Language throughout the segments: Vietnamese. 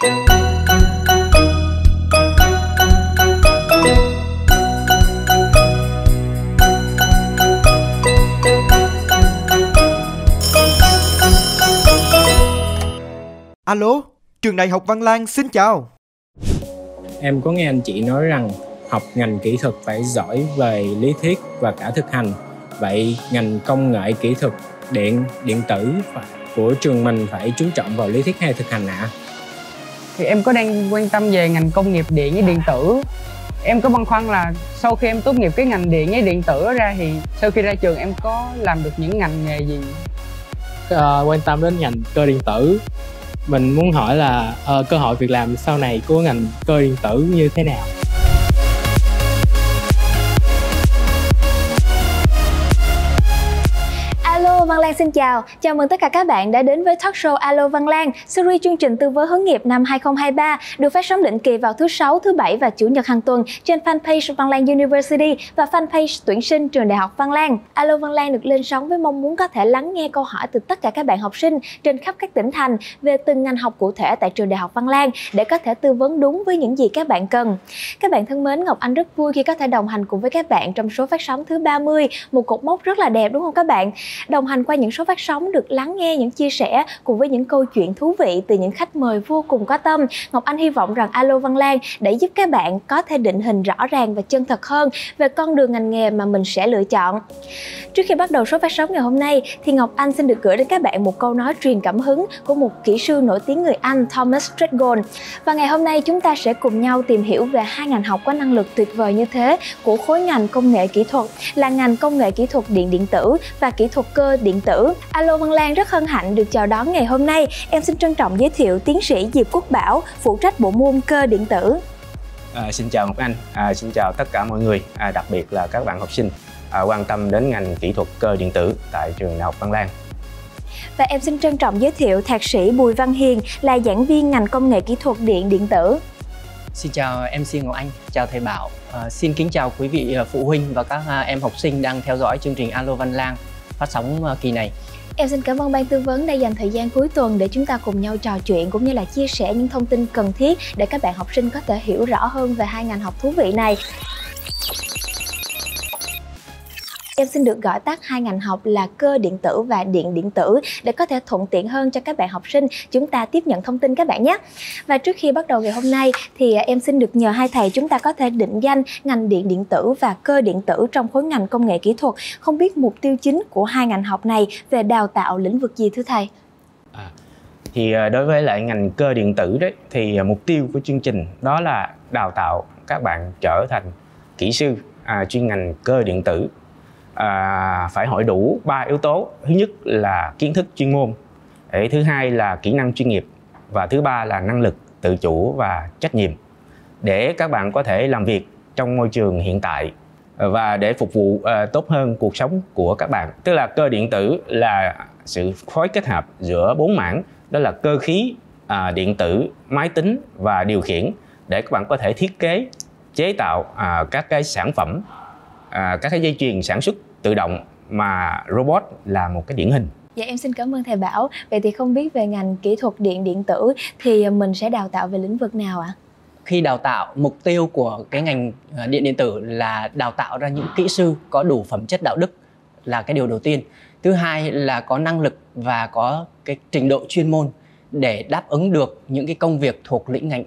Alo, trường Đại học Văn Lang xin chào. Em có nghe anh chị nói rằng học ngành kỹ thuật phải giỏi về lý thuyết và cả thực hành. Vậy ngành công nghệ kỹ thuật điện tử của trường mình phải chú trọng vào lý thuyết hay thực hành ạ? Thì em có đang quan tâm về ngành công nghiệp điện với điện tử. Em có băn khoăn là sau khi em tốt nghiệp cái ngành điện với điện tử ra thì sau khi ra trường em có làm được những ngành nghề gì? Quan tâm đến ngành cơ điện tử. Mình muốn hỏi là cơ hội việc làm sau này của ngành cơ điện tử như thế nào? Alo Văn Lang xin chào. Chào mừng tất cả các bạn đã đến với talk show Alo Văn Lang, series chương trình tư vấn hướng nghiệp năm 2023 được phát sóng định kỳ vào thứ Sáu, thứ Bảy và Chủ nhật hàng tuần trên fanpage Văn Lang University và fanpage tuyển sinh trường Đại học Văn Lang. Alo Văn Lang được lên sóng với mong muốn có thể lắng nghe câu hỏi từ tất cả các bạn học sinh trên khắp các tỉnh thành về từng ngành học cụ thể tại trường Đại học Văn Lang để có thể tư vấn đúng với những gì các bạn cần. Các bạn thân mến, Ngọc Anh rất vui khi có thể đồng hành cùng với các bạn trong số phát sóng thứ 30, một cột mốc rất là đẹp đúng không các bạn? Đồng hành qua những số phát sóng được lắng nghe những chia sẻ cùng với những câu chuyện thú vị từ những khách mời vô cùng có tâm. Ngọc Anh hy vọng rằng Alo Văn Lang để giúp các bạn có thể định hình rõ ràng và chân thật hơn về con đường ngành nghề mà mình sẽ lựa chọn. Trước khi bắt đầu số phát sóng ngày hôm nay thì Ngọc Anh xin được gửi đến các bạn một câu nói truyền cảm hứng của một kỹ sư nổi tiếng người Anh Thomas Treadgold. Và ngày hôm nay chúng ta sẽ cùng nhau tìm hiểu về hai ngành học có năng lực tuyệt vời như thế của khối ngành công nghệ kỹ thuật là ngành công nghệ kỹ thuật điện tử và kỹ thuật cơ điện tử. Alo Văn Lang rất hân hạnh được chào đón ngày hôm nay. Em xin trân trọng giới thiệu tiến sĩ Diệp Quốc Bảo, phụ trách bộ môn cơ điện tử. Xin chào Ngọc Anh, xin chào tất cả mọi người, đặc biệt là các bạn học sinh quan tâm đến ngành kỹ thuật cơ điện tử tại trường Đại học Văn Lang. Và em xin trân trọng giới thiệu thạc sĩ Bùi Văn Hiền là giảng viên ngành công nghệ kỹ thuật điện tử. Xin chào MC Ngọc Anh, chào thầy Bảo. Xin kính chào quý vị phụ huynh và các em học sinh đang theo dõi chương trình Alo Văn Lang phát sóng kỳ này. Em xin cảm ơn ban tư vấn đã dành thời gian cuối tuần để chúng ta cùng nhau trò chuyện cũng như là chia sẻ những thông tin cần thiết để các bạn học sinh có thể hiểu rõ hơn về hai ngành học thú vị này. Em xin được gọi tắt hai ngành học là cơ điện tử và điện tử để có thể thuận tiện hơn cho các bạn học sinh chúng ta tiếp nhận thông tin các bạn nhé. Và trước khi bắt đầu ngày hôm nay thì em xin được nhờ hai thầy chúng ta có thể định danh ngành điện tử và cơ điện tử trong khối ngành công nghệ kỹ thuật. Không biết mục tiêu chính của hai ngành học này về đào tạo lĩnh vực gì thưa thầy? Thì đối với lại ngành cơ điện tử đấy thì mục tiêu của chương trình đó là đào tạo các bạn trở thành kỹ sư chuyên ngành cơ điện tử. Phải hội đủ 3 yếu tố. Thứ nhất là kiến thức chuyên môn, thứ hai là kỹ năng chuyên nghiệp và thứ ba là năng lực tự chủ và trách nhiệm để các bạn có thể làm việc trong môi trường hiện tại và để phục vụ tốt hơn cuộc sống của các bạn. Tức là cơ điện tử là sự phối kết hợp giữa 4 mảng, đó là cơ khí, điện tử, máy tính và điều khiển để các bạn có thể thiết kế, chế tạo các cái sản phẩm, các cái dây chuyền sản xuất tự động mà robot là một cái điển hình. Dạ em xin cảm ơn thầy Bảo. Vậy thì không biết về ngành kỹ thuật điện tử thì mình sẽ đào tạo về lĩnh vực nào ạ? Khi đào tạo, mục tiêu của cái ngành điện tử là đào tạo ra những kỹ sư có đủ phẩm chất đạo đức là cái điều đầu tiên. Thứ hai là có năng lực và có cái trình độ chuyên môn để đáp ứng được những cái công việc thuộc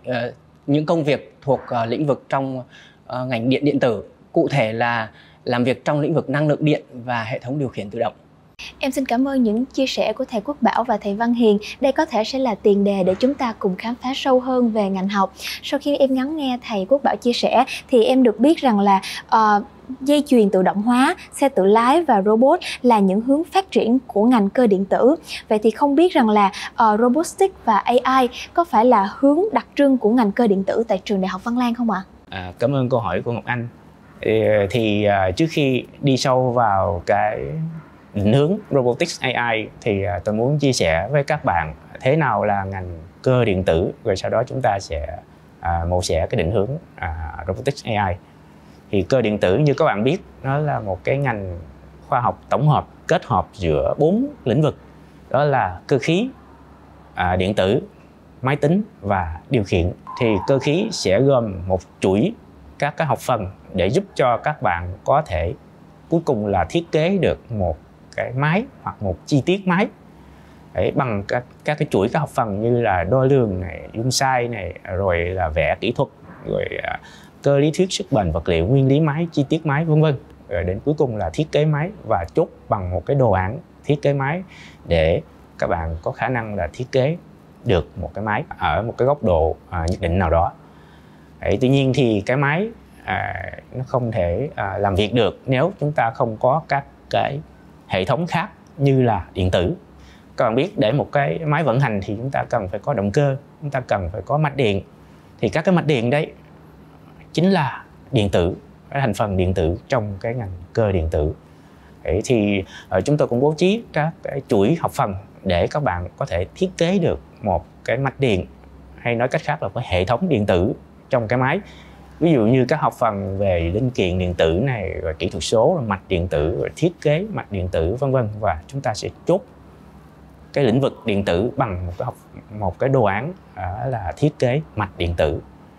lĩnh vực trong ngành điện tử. Cụ thể là làm việc trong lĩnh vực năng lượng điện và hệ thống điều khiển tự động. Em xin cảm ơn những chia sẻ của thầy Quốc Bảo và thầy Văn Hiền. Đây có thể sẽ là tiền đề để chúng ta cùng khám phá sâu hơn về ngành học. Sau khi em ngắn nghe thầy Quốc Bảo chia sẻ thì em được biết rằng là dây chuyền tự động hóa, xe tự lái và robot là những hướng phát triển của ngành cơ điện tử. Vậy thì không biết rằng là robotics và AI có phải là hướng đặc trưng của ngành cơ điện tử tại trường Đại học Văn Lang không ạ? Cảm ơn câu hỏi của Ngọc Anh. Thì trước khi đi sâu vào cái định hướng Robotics AI thì tôi muốn chia sẻ với các bạn thế nào là ngành cơ điện tử, rồi sau đó chúng ta sẽ mổ xẻ cái định hướng Robotics AI. Thì cơ điện tử như các bạn biết nó là một cái ngành khoa học tổng hợp kết hợp giữa 4 lĩnh vực, đó là cơ khí, điện tử, máy tính và điều khiển. Thì cơ khí sẽ gồm một chuỗi các cái học phần để giúp cho các bạn có thể cuối cùng là thiết kế được một cái máy hoặc một chi tiết máy bằng các cái chuỗi các học phần như là đo lường này, dung sai này, rồi là vẽ kỹ thuật, rồi cơ lý thuyết sức bền vật liệu, nguyên lý máy, chi tiết máy, vân vân, rồi đến cuối cùng là thiết kế máy và chốt bằng một cái đồ án thiết kế máy để các bạn có khả năng là thiết kế được một cái máy ở một cái góc độ nhất định nào đó. Tuy nhiên thì cái máy nó không thể làm việc được nếu chúng ta không có các cái hệ thống khác như là điện tử. Các bạn biết để một cái máy vận hành thì chúng ta cần phải có động cơ, chúng ta cần phải có mạch điện. Thì các cái mạch điện đấy chính là điện tử, cái thành phần điện tử trong cái ngành cơ điện tử. Thì chúng tôi cũng bố trí các cái chuỗi học phần để các bạn có thể thiết kế được một cái mạch điện, hay nói cách khác là cái hệ thống điện tử trong cái máy. Ví dụ như các học phần về linh kiện điện tử này, rồi kỹ thuật số, rồi mạch điện tử, rồi thiết kế mạch điện tử, vân vân, và chúng ta sẽ chốt cái lĩnh vực điện tử bằng một cái đồ án là thiết kế mạch điện tử.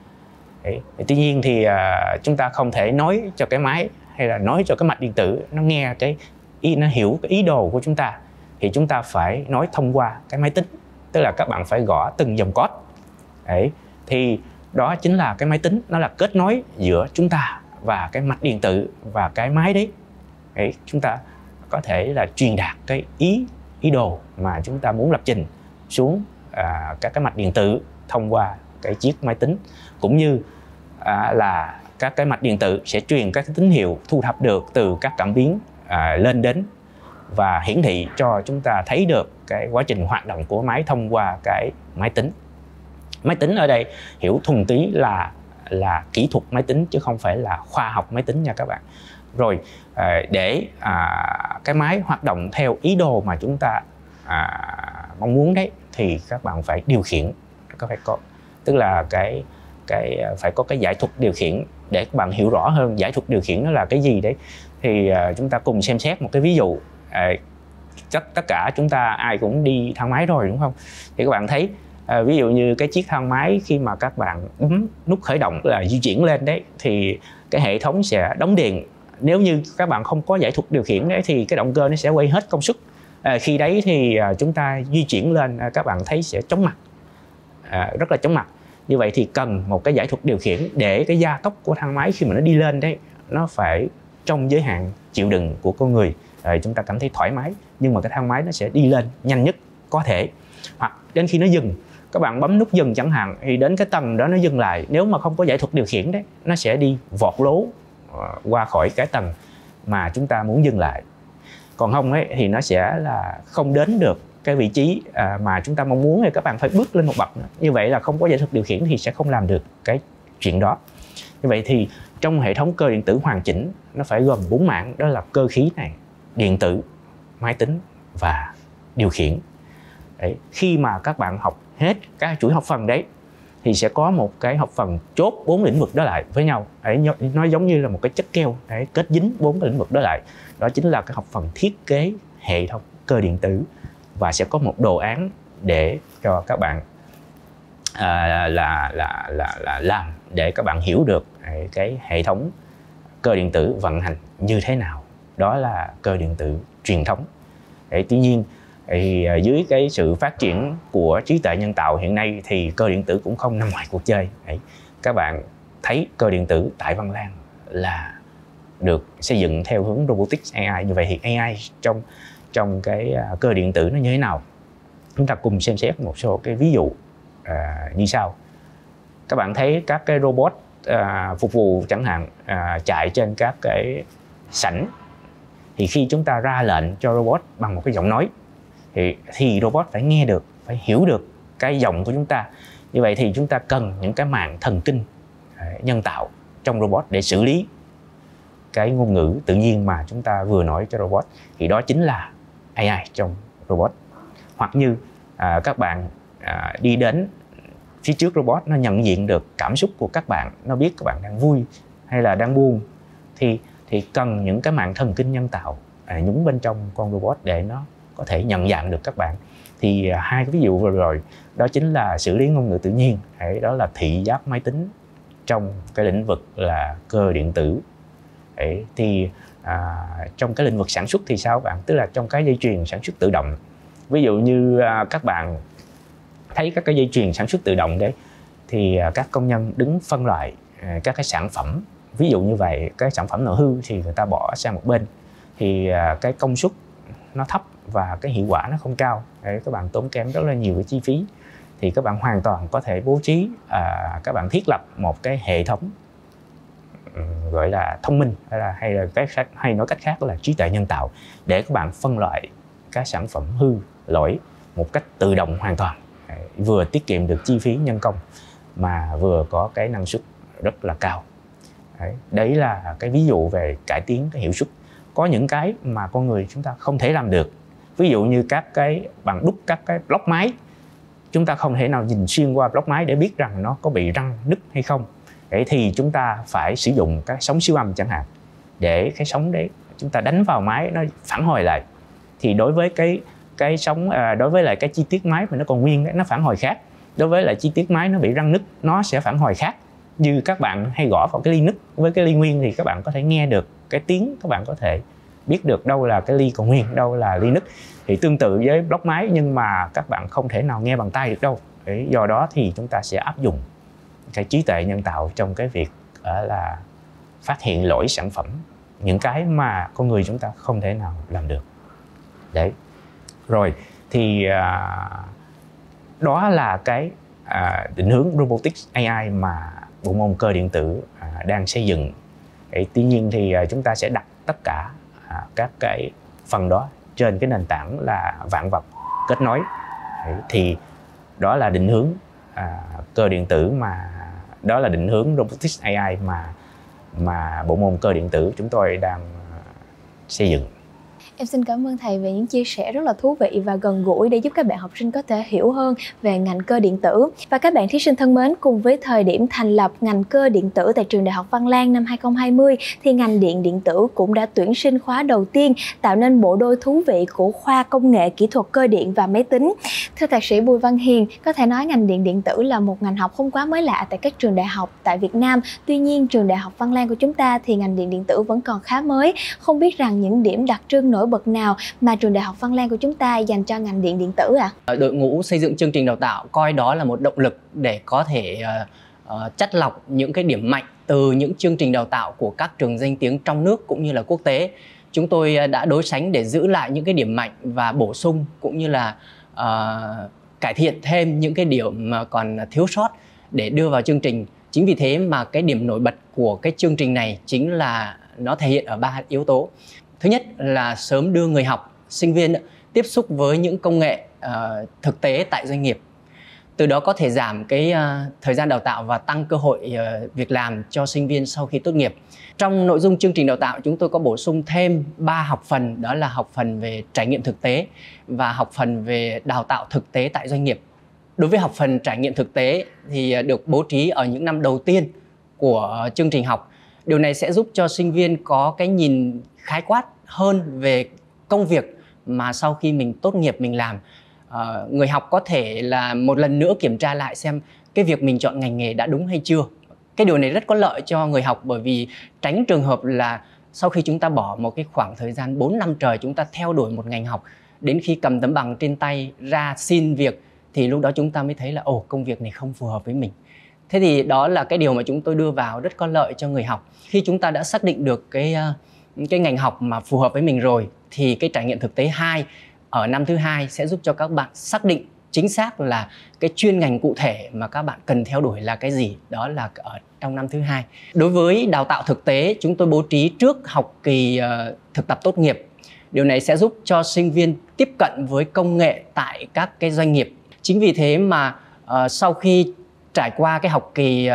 Tuy nhiên thì chúng ta không thể nói cho cái máy hay là nói cho cái mạch điện tử nó nghe nó hiểu cái ý đồ của chúng ta, thì chúng ta phải nói thông qua cái máy tính, tức là các bạn phải gõ từng dòng code. Thì đó chính là cái máy tính, nó là kết nối giữa chúng ta và cái mạch điện tử và cái máy đấy. Chúng ta có thể là truyền đạt cái ý đồ mà chúng ta muốn lập trình xuống các cái mạch điện tử thông qua cái chiếc máy tính, cũng như là các cái mạch điện tử sẽ truyền các cái tín hiệu thu thập được từ các cảm biến lên đến và hiển thị cho chúng ta thấy được cái quá trình hoạt động của máy thông qua cái máy tính. Máy tính ở đây hiểu thuần túy là kỹ thuật máy tính chứ không phải là khoa học máy tính nha các bạn. Rồi để cái máy hoạt động theo ý đồ mà chúng ta mong muốn đấy, thì các bạn phải điều khiển, tức là phải có cái giải thuật điều khiển. Để các bạn hiểu rõ hơn giải thuật điều khiển nó là cái gì đấy, thì chúng ta cùng xem xét một cái ví dụ. Chắc tất cả chúng ta ai cũng đi thang máy rồi đúng không? Thì các bạn thấy ví dụ như cái chiếc thang máy khi mà các bạn bấm nút khởi động là di chuyển lên đấy, thì cái hệ thống sẽ đóng điện. Nếu như các bạn không có giải thuật điều khiển đấy thì cái động cơ nó sẽ quay hết công suất. Khi đấy thì chúng ta di chuyển lên, các bạn thấy sẽ chóng mặt, rất là chóng mặt. Như vậy thì cần một cái giải thuật điều khiển để cái gia tốc của thang máy khi mà nó đi lên đấy, nó phải trong giới hạn chịu đựng của con người. Chúng ta cảm thấy thoải mái, nhưng mà cái thang máy nó sẽ đi lên nhanh nhất có thể. Hoặc đến khi nó dừng, các bạn bấm nút dừng chẳng hạn, thì đến cái tầng đó nó dừng lại. Nếu mà không có giải thuật điều khiển đấy, nó sẽ đi vọt lố qua khỏi cái tầng mà chúng ta muốn dừng lại. Còn không ấy, thì nó sẽ là không đến được cái vị trí mà chúng ta mong muốn, thì các bạn phải bước lên một bậc nữa. Như vậy là không có giải thuật điều khiển thì sẽ không làm được cái chuyện đó. Như vậy thì trong hệ thống cơ điện tử hoàn chỉnh, nó phải gồm 4 mảng, đó là cơ khí này, điện tử, máy tính và điều khiển. Đấy. Khi mà các bạn học hết các chuỗi học phần đấy, thì sẽ có một cái học phần chốt 4 lĩnh vực đó lại với nhau. Đấy, nó giống như là một cái chất keo để kết dính 4 cái lĩnh vực đó lại. Đó chính là cái học phần thiết kế hệ thống cơ điện tử, và sẽ có một đồ án để cho các bạn làm để các bạn hiểu được cái hệ thống cơ điện tử vận hành như thế nào. Đó là cơ điện tử truyền thống. Tuy nhiên thì dưới cái sự phát triển của trí tuệ nhân tạo hiện nay thì cơ điện tử cũng không nằm ngoài cuộc chơi. Các bạn thấy cơ điện tử tại Văn Lang là được xây dựng theo hướng Robotics AI. Như vậy thì AI trong cái cơ điện tử nó như thế nào? Chúng ta cùng xem xét một số cái ví dụ như sau. Các bạn thấy các cái robot phục vụ chẳng hạn chạy trên các cái sảnh, thì khi chúng ta ra lệnh cho robot bằng một cái giọng nói thì robot phải nghe được, phải hiểu được cái giọng của chúng ta. Như vậy thì chúng ta cần những cái mạng thần kinh nhân tạo trong robot để xử lý cái ngôn ngữ tự nhiên mà chúng ta vừa nói cho robot. Thì đó chính là AI trong robot. Hoặc như các bạn đi đến phía trước robot, nó nhận diện được cảm xúc của các bạn, nó biết các bạn đang vui hay là đang buồn, thì cần những cái mạng thần kinh nhân tạo nhúng bên trong con robot để nó có thể nhận dạng được các bạn. Thì hai cái ví dụ vừa rồi đó chính là xử lý ngôn ngữ tự nhiên, đó là thị giác máy tính trong cái lĩnh vực là cơ điện tử. Thì trong cái lĩnh vực sản xuất thì sao bạn? Tức là trong cái dây chuyền sản xuất tự động. Ví dụ như các bạn thấy các cái dây chuyền sản xuất tự động đấy, thì các công nhân đứng phân loại các cái sản phẩm. Ví dụ như vậy, cái sản phẩm nào hư thì người ta bỏ sang một bên. Thì cái công suất nó thấp và cái hiệu quả nó không cao. Các bạn tốn kém rất là nhiều cái chi phí. Thì các bạn hoàn toàn có thể bố trí, các bạn thiết lập một cái hệ thống gọi là thông minh, hay nói cách khác là trí tuệ nhân tạo, để các bạn phân loại các sản phẩm hư lỗi một cách tự động hoàn toàn, vừa tiết kiệm được chi phí nhân công mà vừa có cái năng suất rất là cao. Đấy là cái ví dụ về cải tiến cái hiệu suất. Có những cái mà con người chúng ta không thể làm được, ví dụ như các cái bạn đúc các cái block máy, chúng ta không thể nào nhìn xuyên qua block máy để biết rằng nó có bị răng nứt hay không. Thì chúng ta phải sử dụng các sóng siêu âm chẳng hạn, để cái sóng đấy chúng ta đánh vào máy nó phản hồi lại. Thì đối với cái sóng, đối với lại cái chi tiết máy mà nó còn nguyên đấy, nó phản hồi khác. Đối với lại chi tiết máy nó bị răng nứt, nó sẽ phản hồi khác. Như các bạn hay gõ vào cái ly nứt với cái ly nguyên thì các bạn có thể nghe được cái tiếng, các bạn có thể biết được đâu là cái ly còn nguyên, đâu là ly nứt. Thì tương tự với block máy, nhưng mà các bạn không thể nào nghe bằng tay được đâu. Do đó thì chúng ta sẽ áp dụng cái trí tuệ nhân tạo trong cái việc là phát hiện lỗi sản phẩm, những cái mà con người chúng ta không thể nào làm được. Đấy. Rồi thì đó là cái định hướng Robotics AI mà bộ môn cơ điện tử đang xây dựng. Tuy nhiên thì chúng ta sẽ đặt tất cả các cái phần đó trên cái nền tảng là vạn vật kết nối. Thì đó là định hướng cơ điện tử, mà đó là định hướng Robotics AI mà bộ môn cơ điện tử chúng tôi đang xây dựng. Em xin cảm ơn thầy về những chia sẻ rất là thú vị và gần gũi để giúp các bạn học sinh có thể hiểu hơn về ngành cơ điện tử. Và các bạn thí sinh thân mến, cùng với thời điểm thành lập ngành cơ điện tử tại trường Đại học Văn Lang năm 2020 thì ngành điện tử cũng đã tuyển sinh khóa đầu tiên, tạo nên bộ đôi thú vị của khoa công nghệ kỹ thuật cơ điện và máy tính. Thưa thạc sĩ Bùi Văn Hiền, có thể nói ngành điện tử là một ngành học không quá mới lạ tại các trường đại học tại Việt Nam. Tuy nhiên, trường Đại học Văn Lang của chúng ta thì ngành điện tử vẫn còn khá mới. Không biết rằng những điểm đặc trưng nổi bật nào mà trường Đại học Văn Lang của chúng ta dành cho ngành điện tử ạ? Đội ngũ xây dựng chương trình đào tạo coi đó là một động lực để có thể chắt lọc những cái điểm mạnh từ những chương trình đào tạo của các trường danh tiếng trong nước cũng như là quốc tế. Chúng tôi đã đối sánh để giữ lại những cái điểm mạnh và bổ sung cũng như là cải thiện thêm những cái điểm mà còn thiếu sót để đưa vào chương trình. Chính vì thế mà cái điểm nổi bật của cái chương trình này chính là nó thể hiện ở 3 yếu tố. Thứ nhất là sớm đưa người học, sinh viên tiếp xúc với những công nghệ thực tế tại doanh nghiệp. Từ đó có thể giảm cái thời gian đào tạo và tăng cơ hội việc làm cho sinh viên sau khi tốt nghiệp. Trong nội dung chương trình đào tạo, chúng tôi có bổ sung thêm 3 học phần, đó là học phần về trải nghiệm thực tế và học phần về đào tạo thực tế tại doanh nghiệp. Đối với học phần trải nghiệm thực tế thì được bố trí ở những năm đầu tiên của chương trình học. Điều này sẽ giúp cho sinh viên có cái nhìn khái quát hơn về công việc mà sau khi mình tốt nghiệp mình làm. Người học có thể là một lần nữa kiểm tra lại xem cái việc mình chọn ngành nghề đã đúng hay chưa. Cái điều này rất có lợi cho người học, bởi vì tránh trường hợp là sau khi chúng ta bỏ một cái khoảng thời gian 4 năm trời chúng ta theo đuổi một ngành học, đến khi cầm tấm bằng trên tay ra xin việc thì lúc đó chúng ta mới thấy là công việc này không phù hợp với mình. Thế thì đó là cái điều mà chúng tôi đưa vào rất có lợi cho người học. Khi chúng ta đã xác định được cái ngành học mà phù hợp với mình rồi thì cái trải nghiệm thực tế 2 ở năm thứ 2 sẽ giúp cho các bạn xác định chính xác là cái chuyên ngành cụ thể mà các bạn cần theo đuổi là cái gì. Đó là ở trong năm thứ 2. Đối với đào tạo thực tế, chúng tôi bố trí trước học kỳ thực tập tốt nghiệp. Điều này sẽ giúp cho sinh viên tiếp cận với công nghệ tại các cái doanh nghiệp. Chính vì thế mà sau khi trải qua cái học kỳ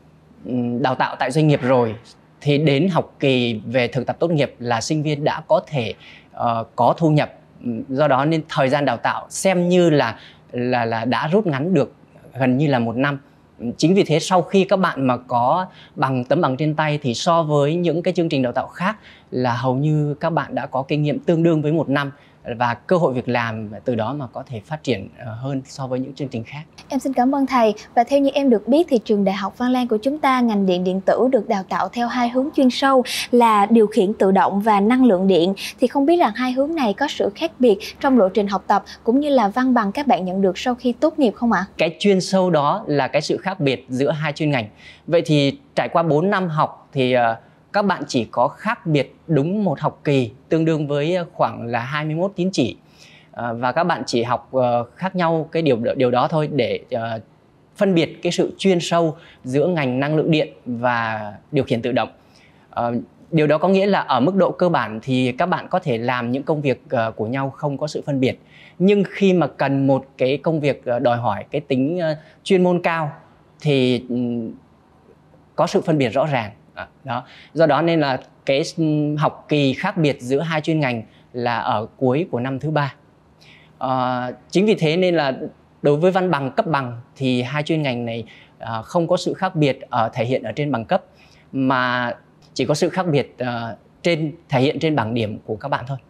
đào tạo tại doanh nghiệp rồi thì đến học kỳ về thực tập tốt nghiệp là sinh viên đã có thể có thu nhập. Do đó nên thời gian đào tạo xem như là đã rút ngắn được gần như là 1 năm. Chính vì thế sau khi các bạn mà có tấm bằng trên tay thì so với những cái chương trình đào tạo khác là hầu như các bạn đã có kinh nghiệm tương đương với 1 năm và cơ hội việc làm từ đó mà có thể phát triển hơn so với những chương trình khác. Em xin cảm ơn thầy. Và theo như em được biết thì trường Đại học Văn Lang của chúng ta, ngành điện điện tử được đào tạo theo hai hướng chuyên sâu là điều khiển tự động và năng lượng điện. Thì không biết rằng hai hướng này có sự khác biệt trong lộ trình học tập cũng như là văn bằng các bạn nhận được sau khi tốt nghiệp không ạ? Cái chuyên sâu đó là cái sự khác biệt giữa hai chuyên ngành. Vậy thì trải qua 4 năm học thì các bạn chỉ có khác biệt đúng một học kỳ, tương đương với khoảng là 21 tín chỉ. Và các bạn chỉ học khác nhau cái điều đó thôi để phân biệt cái sự chuyên sâu giữa ngành năng lượng điện và điều khiển tự động. Điều đó có nghĩa là ở mức độ cơ bản thì các bạn có thể làm những công việc của nhau không có sự phân biệt. Nhưng khi mà cần một cái công việc đòi hỏi cái tính chuyên môn cao thì có sự phân biệt rõ ràng. Đó. Do đó nên là cái học kỳ khác biệt giữa hai chuyên ngành là ở cuối của năm thứ 3. Chính vì thế nên là đối với văn bằng cấp bằng thì hai chuyên ngành này không có sự khác biệt thể hiện ở trên bằng cấp, mà chỉ có sự khác biệt thể hiện trên bảng điểm của các bạn thôi.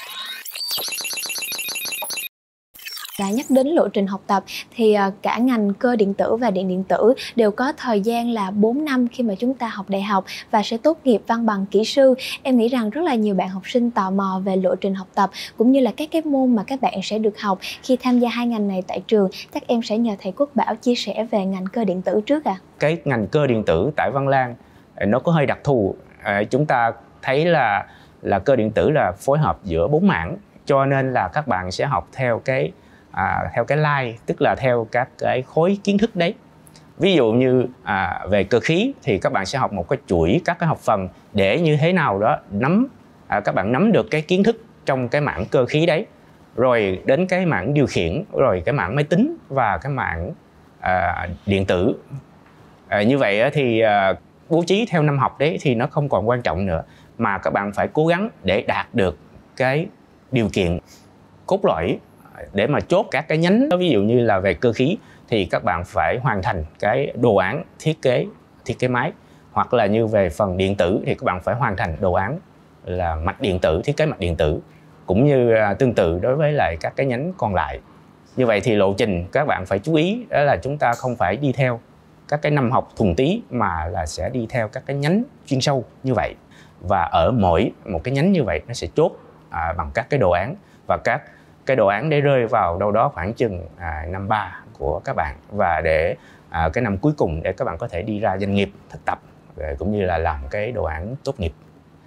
Là nhắc đến lộ trình học tập thì cả ngành cơ điện tử và điện điện tử đều có thời gian là 4 năm khi mà chúng ta học đại học và sẽ tốt nghiệp văn bằng kỹ sư. Em nghĩ rằng rất là nhiều bạn học sinh tò mò về lộ trình học tập cũng như là các cái môn mà các bạn sẽ được học khi tham gia hai ngành này tại trường. Chắc em sẽ nhờ thầy Quốc Bảo chia sẻ về ngành cơ điện tử trước ạ. Cái ngành cơ điện tử tại Văn Lang nó có hơi đặc thù. Chúng ta thấy là cơ điện tử là phối hợp giữa 4 mảng, cho nên là các bạn sẽ học theo cái line, tức là theo các cái khối kiến thức đấy. Ví dụ như về cơ khí thì các bạn sẽ học một cái chuỗi các cái học phần để như thế nào đó các bạn nắm được cái kiến thức trong cái mảng cơ khí đấy, rồi đến cái mảng điều khiển, rồi cái mảng máy tính và cái mảng điện tử. Như vậy thì bố trí theo năm học đấy thì nó không còn quan trọng nữa, mà các bạn phải cố gắng để đạt được cái điều kiện cốt lõi để mà chốt các cái nhánh. Ví dụ như là về cơ khí thì các bạn phải hoàn thành cái đồ án thiết kế máy, hoặc là như về phần điện tử thì các bạn phải hoàn thành đồ án là mạch điện tử, thiết kế mạch điện tử, cũng như tương tự đối với lại các cái nhánh còn lại. Như vậy thì lộ trình các bạn phải chú ý đó là chúng ta không phải đi theo các cái năm học thuần túy, mà là sẽ đi theo các cái nhánh chuyên sâu như vậy. Và ở mỗi một cái nhánh như vậy nó sẽ chốt bằng các cái đồ án, và các cái đồ án để rơi vào đâu đó khoảng chừng năm 3 của các bạn, và để cái năm cuối cùng để các bạn có thể đi ra doanh nghiệp thực tập cũng như là làm cái đồ án tốt nghiệp.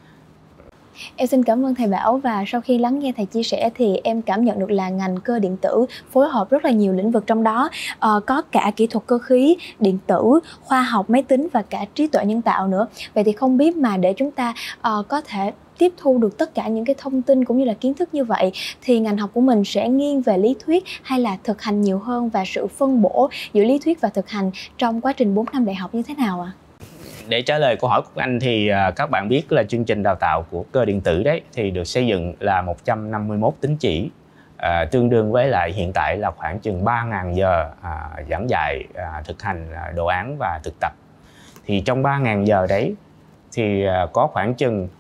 Em xin cảm ơn thầy Bảo, và sau khi lắng nghe thầy chia sẻ thì em cảm nhận được là ngành cơ điện tử phối hợp rất là nhiều lĩnh vực, trong đó có cả kỹ thuật cơ khí, điện tử, khoa học máy tính và cả trí tuệ nhân tạo nữa. Vậy thì không biết mà để chúng ta có thể tiếp thu được tất cả những cái thông tin cũng như là kiến thức như vậy thì ngành học của mình sẽ nghiêng về lý thuyết hay là thực hành nhiều hơn, và sự phân bổ giữa lý thuyết và thực hành trong quá trình 4 năm đại học như thế nào ạ? Để trả lời câu hỏi của anh thì các bạn biết là chương trình đào tạo của cơ điện tử đấy thì được xây dựng là 151 tín chỉ, tương đương với lại hiện tại là khoảng chừng 3.000 giờ giảng dạy, thực hành đồ án và thực tập. Thì trong 3.000 giờ đấy thì có khoảng chừng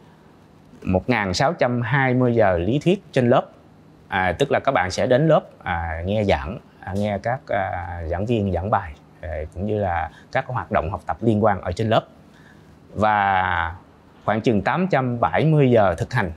1.620 giờ lý thuyết trên lớp, tức là các bạn sẽ đến lớp nghe giảng, nghe các giảng viên giảng bài, cũng như là các hoạt động học tập liên quan ở trên lớp, và khoảng chừng 870 giờ thực hành,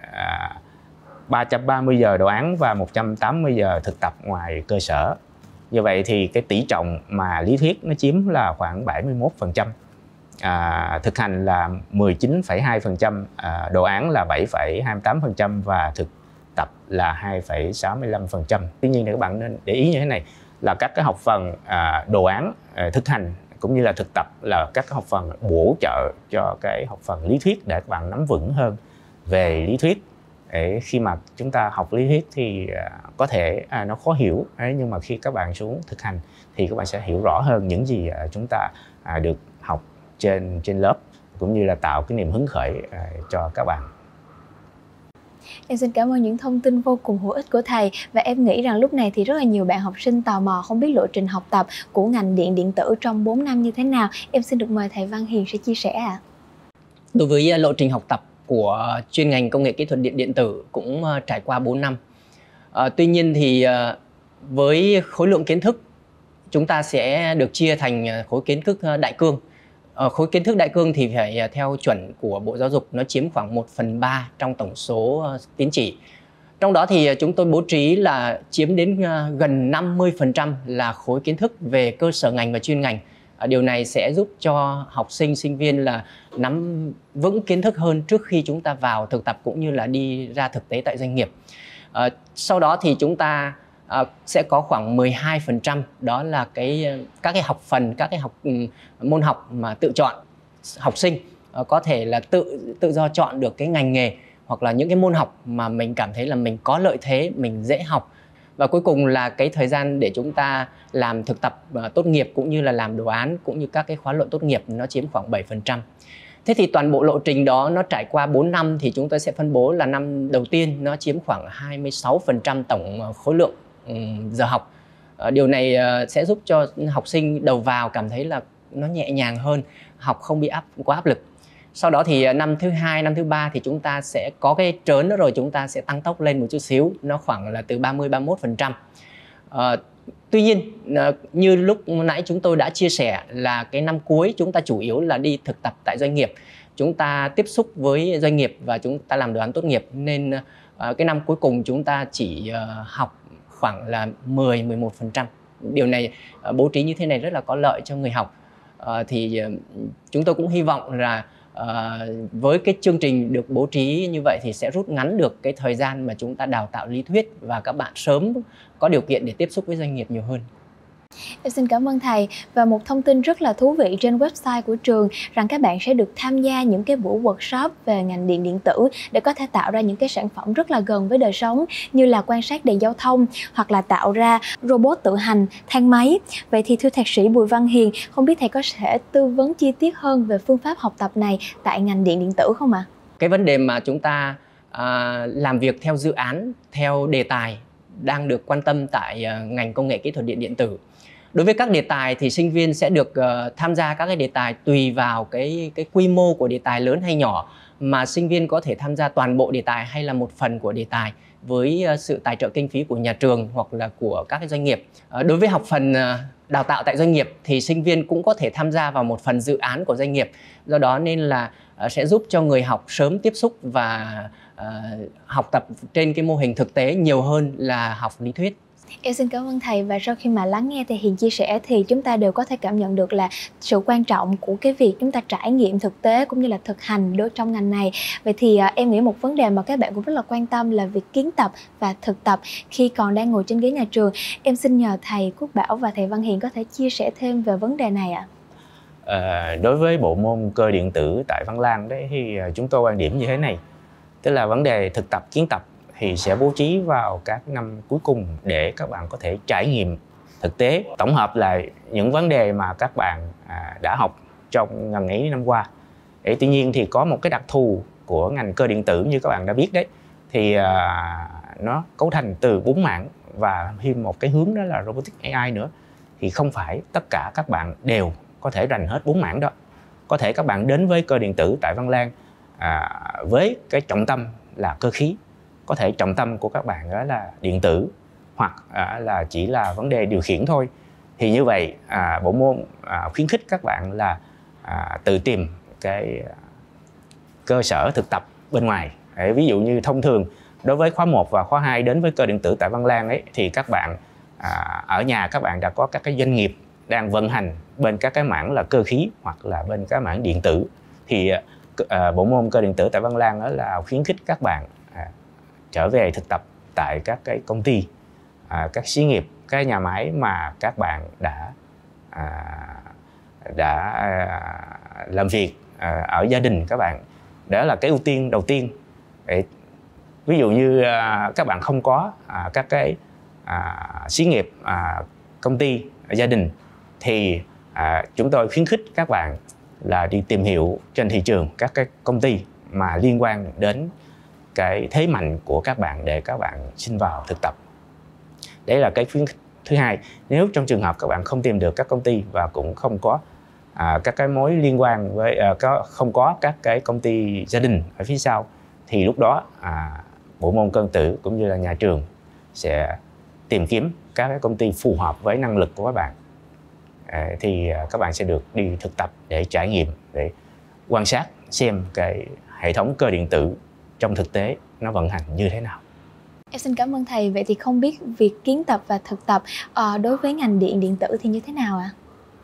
330 giờ đồ án và 180 giờ thực tập ngoài cơ sở. Như vậy thì cái tỷ trọng mà lý thuyết nó chiếm là khoảng 71%, thực hành là 19,2%, đồ án là 7,28% và thực tập là 2,65%. Tuy nhiên thì các bạn nên để ý như thế này là các cái học phần đồ án, thực hành cũng như là thực tập là các cái học phần bổ trợ cho cái học phần lý thuyết để các bạn nắm vững hơn về lý thuyết. Để khi mà chúng ta học lý thuyết thì có thể nó khó hiểu, nhưng mà khi các bạn xuống thực hành thì các bạn sẽ hiểu rõ hơn những gì chúng ta được học trên lớp, cũng như là tạo cái niềm hứng khởi cho các bạn. Em xin cảm ơn những thông tin vô cùng hữu ích của thầy, và em nghĩ rằng lúc này thì rất là nhiều bạn học sinh tò mò không biết lộ trình học tập của ngành điện điện tử trong 4 năm như thế nào. Em xin được mời thầy Văn Hiền sẽ chia sẻ ạ. Đối với lộ trình học tập của chuyên ngành công nghệ kỹ thuật điện điện tử cũng trải qua 4 năm. Tuy nhiên thì với khối lượng kiến thức chúng ta sẽ được chia thành khối kiến thức đại cương. Khối kiến thức đại cương thì phải theo chuẩn của Bộ Giáo dục, nó chiếm khoảng 1/3 trong tổng số tín chỉ. Trong đó thì chúng tôi bố trí là chiếm đến gần 50% là khối kiến thức về cơ sở ngành và chuyên ngành. Điều này sẽ giúp cho học sinh, sinh viên là nắm vững kiến thức hơn trước khi chúng ta vào thực tập cũng như là đi ra thực tế tại doanh nghiệp. Sau đó thì chúng ta sẽ có khoảng 12%, đó là các cái học phần, các cái môn học mà tự chọn. Học sinh có thể là tự do chọn được cái ngành nghề hoặc là những cái môn học mà mình cảm thấy là mình có lợi thế, mình dễ học. Và cuối cùng là cái thời gian để chúng ta làm thực tập tốt nghiệp cũng như là làm đồ án cũng như các cái khóa luận tốt nghiệp, nó chiếm khoảng 7%. Thế thì toàn bộ lộ trình đó nó trải qua 4 năm thì chúng tôi sẽ phân bố là năm đầu tiên nó chiếm khoảng 26% tổng khối lượng giờ học. Điều này sẽ giúp cho học sinh đầu vào cảm thấy là nó nhẹ nhàng hơn, học không bị quá áp lực. Sau đó thì năm thứ 2, năm thứ 3 thì chúng ta sẽ có cái trớn đó rồi, chúng ta sẽ tăng tốc lên một chút xíu, nó khoảng là từ 30-31%. Tuy nhiên như lúc nãy chúng tôi đã chia sẻ là cái năm cuối chúng ta chủ yếu là đi thực tập tại doanh nghiệp. Chúng ta tiếp xúc với doanh nghiệp và chúng ta làm đồ án tốt nghiệp, nên cái năm cuối cùng chúng ta chỉ học khoảng là 10-11%. Điều này bố trí như thế này rất là có lợi cho người học. Thì chúng tôi cũng hy vọng là với cái chương trình được bố trí như vậy thì sẽ rút ngắn được cái thời gian mà chúng ta đào tạo lý thuyết và các bạn sớm có điều kiện để tiếp xúc với doanh nghiệp nhiều hơn. Em xin cảm ơn thầy. Và một thông tin rất là thú vị trên website của trường rằng các bạn sẽ được tham gia những cái buổi workshop về ngành điện tử để có thể tạo ra những cái sản phẩm rất là gần với đời sống, như là quan sát đèn giao thông hoặc là tạo ra robot tự hành, thang máy. Vậy thì thưa thạc sĩ Bùi Văn Hiền, không biết thầy có thể tư vấn chi tiết hơn về phương pháp học tập này tại ngành điện tử không ạ? Cái vấn đề mà chúng ta làm việc theo dự án, theo đề tài đang được quan tâm tại ngành công nghệ kỹ thuật điện tử. Đối với các đề tài thì sinh viên sẽ được tham gia các cái đề tài tùy vào cái quy mô của đề tài lớn hay nhỏ, mà sinh viên có thể tham gia toàn bộ đề tài hay là một phần của đề tài với sự tài trợ kinh phí của nhà trường hoặc là của các cái doanh nghiệp. Đối với học phần đào tạo tại doanh nghiệp thì sinh viên cũng có thể tham gia vào một phần dự án của doanh nghiệp. Do đó nên là sẽ giúp cho người học sớm tiếp xúc và học tập trên cái mô hình thực tế nhiều hơn là học lý thuyết. Em xin cảm ơn thầy. Và sau khi mà lắng nghe thầy Hiền chia sẻ thì chúng ta đều có thể cảm nhận được là sự quan trọng của cái việc chúng ta trải nghiệm thực tế cũng như là thực hành trong ngành này. Vậy thì em nghĩ một vấn đề mà các bạn cũng rất là quan tâm là việc kiến tập và thực tập khi còn đang ngồi trên ghế nhà trường. Em xin nhờ thầy Quốc Bảo và thầy Văn Hiền có thể chia sẻ thêm về vấn đề này ạ. Đối với bộ môn cơ điện tử tại Văn Lang đấy thì chúng tôi quan điểm như thế này, tức là vấn đề thực tập, kiến tập thì sẽ bố trí vào các năm cuối cùng để các bạn có thể trải nghiệm thực tế, tổng hợp lại những vấn đề mà các bạn đã học trong ngần ấy năm qua. Tuy nhiên thì có một cái đặc thù của ngành cơ điện tử như các bạn đã biết đấy, thì nó cấu thành từ 4 mảng và thêm một cái hướng đó là Robotics AI nữa. Thì không phải tất cả các bạn đều có thể rành hết 4 mảng đó. Có thể các bạn đến với cơ điện tử tại Văn Lang với cái trọng tâm là cơ khí. Có thể trọng tâm của các bạn đó là điện tử hoặc là chỉ là vấn đề điều khiển thôi. Thì như vậy bộ môn khuyến khích các bạn là tự tìm cái cơ sở thực tập bên ngoài. Ví dụ như thông thường đối với khóa 1 và khóa 2 đến với cơ điện tử tại Văn Lang ấy, thì các bạn ở nhà các bạn đã có các cái doanh nghiệp đang vận hành bên các cái mảng là cơ khí hoặc là bên các mảng điện tử. Thì bộ môn cơ điện tử tại Văn Lang đó là khuyến khích các bạn trở về thực tập tại các cái công ty, các xí nghiệp, các nhà máy mà các bạn đã làm việc ở gia đình các bạn. Đó là cái ưu tiên đầu tiên. Ví dụ như các bạn không có các cái xí nghiệp, công ty, gia đình thì chúng tôi khuyến khích các bạn là đi tìm hiểu trên thị trường các cái công ty mà liên quan đến cái thế mạnh của các bạn để các bạn xin vào thực tập. Đấy là cái khuyến khích thứ hai. Nếu trong trường hợp các bạn không tìm được các công ty và cũng không có các cái mối liên quan với không có các cái công ty gia đình ở phía sau, thì lúc đó bộ môn cơ điện tử cũng như là nhà trường sẽ tìm kiếm các cái công ty phù hợp với năng lực của các bạn. Thì các bạn sẽ được đi thực tập để trải nghiệm, để quan sát xem cái hệ thống cơ điện tử trong thực tế nó vận hành như thế nào. Em xin cảm ơn thầy. Vậy thì không biết việc kiến tập và thực tập đối với ngành điện tử thì như thế nào ạ?